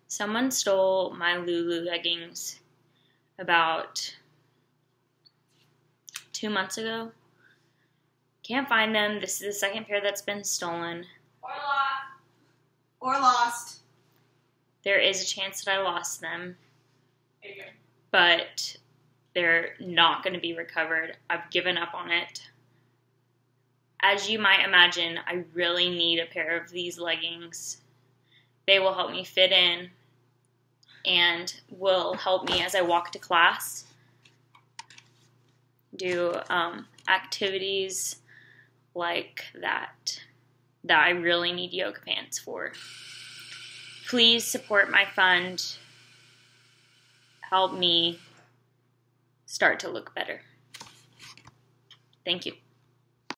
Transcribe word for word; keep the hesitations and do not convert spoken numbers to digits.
Someone stole my Lulu leggings about two months ago. Can't find them. This is the second pair that's been stolen. Or lost. Or lost. There is a chance that I lost them. There you go. But they're not going to be recovered. I've given up on it. As you might imagine, I really need a pair of these leggings. They will help me fit in and will help me as I walk to class, do um, activities like that that I really need yoga pants for. Please support my fund. Help me start to look better. Thank you.